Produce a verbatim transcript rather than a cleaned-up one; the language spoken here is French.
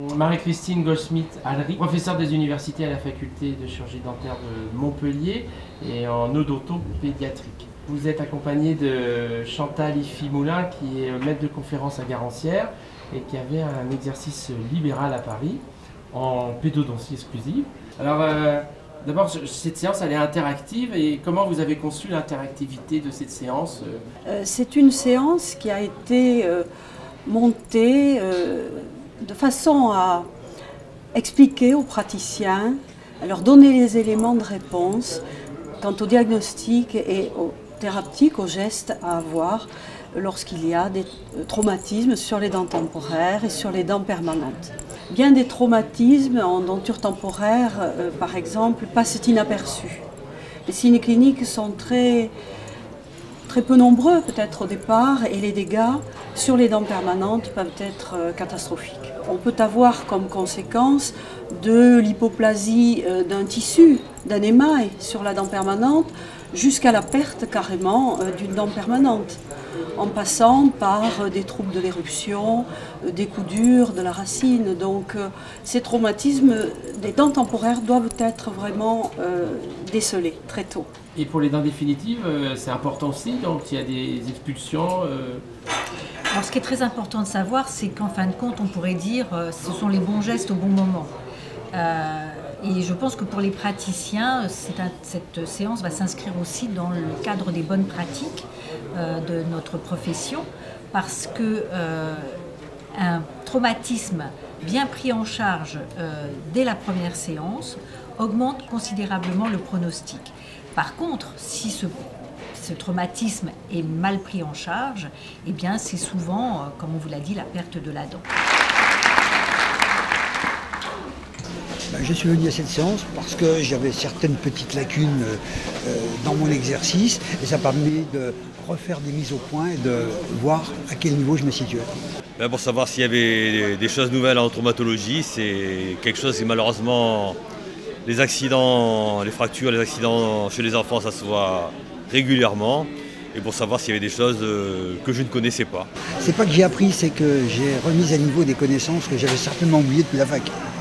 Marie-Christine Goldschmidt-Alry, professeure des universités à la faculté de chirurgie dentaire de Montpellier et en odontopédiatrique. Vous êtes accompagnée de Chantal Iffy-Moulin qui est maître de conférence à Garancières et qui avait un exercice libéral à Paris en pédodontie exclusive. Alors euh, d'abord, cette séance elle est interactive et comment vous avez conçu l'interactivité de cette séance? euh, C'est une séance qui a été euh, montée euh, de façon à expliquer aux praticiens, à leur donner les éléments de réponse quant au diagnostic et aux thérapeutiques, aux gestes à avoir lorsqu'il y a des traumatismes sur les dents temporaires et sur les dents permanentes. Bien des traumatismes en denture temporaire, euh, par exemple, passent inaperçus. Les signes cliniques sont très, très peu nombreux peut-être au départ et les dégâts sur les dents permanentes peuvent être euh, catastrophiques. On peut avoir comme conséquence de l'hypoplasie euh, d'un tissu, d'un émail sur la dent permanente, jusqu'à la perte carrément euh, d'une dent permanente, en passant par euh, des troubles de l'éruption, euh, des coups durs, de la racine. Donc euh, ces traumatismes des dents temporaires doivent être vraiment euh, décelés très tôt. Et pour les dents définitives, euh, c'est important aussi, donc il y a des expulsions euh... Alors ce qui est très important de savoir, c'est qu'en fin de compte, on pourrait dire euh, ce sont les bons gestes au bon moment. Euh, et je pense que pour les praticiens, un, cette séance va s'inscrire aussi dans le cadre des bonnes pratiques euh, de notre profession, parce que euh, un traumatisme bien pris en charge euh, dès la première séance augmente considérablement le pronostic. Par contre, si ce ce traumatisme est mal pris en charge, eh bien c'est souvent, comme on vous l'a dit, la perte de la dent. Ben, je suis venu à cette séance parce que j'avais certaines petites lacunes euh, dans mon exercice et ça permet de refaire des mises au point et de voir à quel niveau je me situe. Ben, pour savoir s'il y avait des choses nouvelles en traumatologie, c'est quelque chose qui malheureusement, les accidents, les fractures, les accidents chez les enfants, ça se voit régulièrement, et pour savoir s'il y avait des choses euh, que je ne connaissais pas. C'est pas que j'ai appris, c'est que j'ai remis à niveau des connaissances que j'avais certainement oubliées depuis la fac.